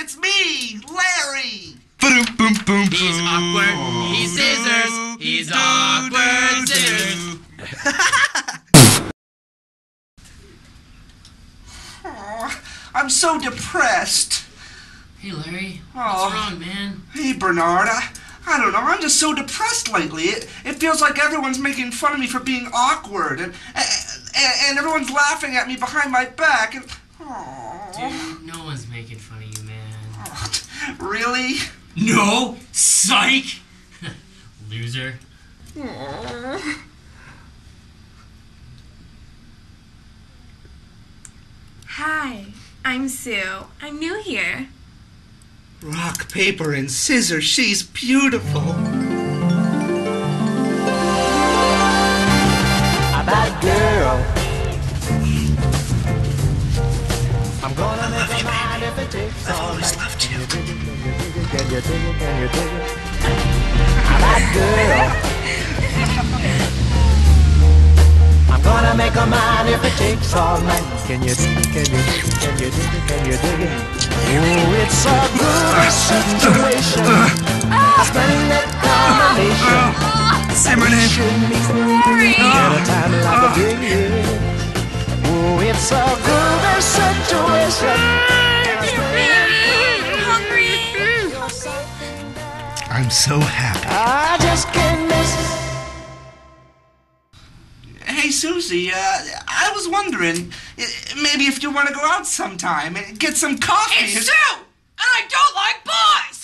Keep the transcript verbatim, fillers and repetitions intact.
it's me, Larry. Boom, boom, boom, He's awkward, he's scissors, he's awkward scissors. Oh, I'm so depressed. Hey Larry, Oh. what's wrong, man? Hey, Bernard, I, I don't know, I'm just so depressed lately. It, it feels like everyone's making fun of me for being awkward, and, and, and everyone's laughing at me behind my back, and... Oh. Dude, no one's making fun of you, man. Oh, really? No, psych! Loser. Oh. Hi, I'm Sue. I'm new here. Rock, paper, and scissors, she's beautiful. A bad girl. I'm gonna make a mind if it takes all night. I've always loved you. Can you dig it? Can you dig it? A bad girl. I'm gonna make a mind if it takes all night. Can you, can you, can you dig it? Can you dig it? Oh, it's a good situation. A splendid combination. Say my name. At a time like a big hit. Oh, it's a good situation. I'm so happy. I just can't miss. Hey, Susie, uh, I was wondering, uh, maybe if you want to go out sometime and get some coffee. It's Sue! And I don't like boys!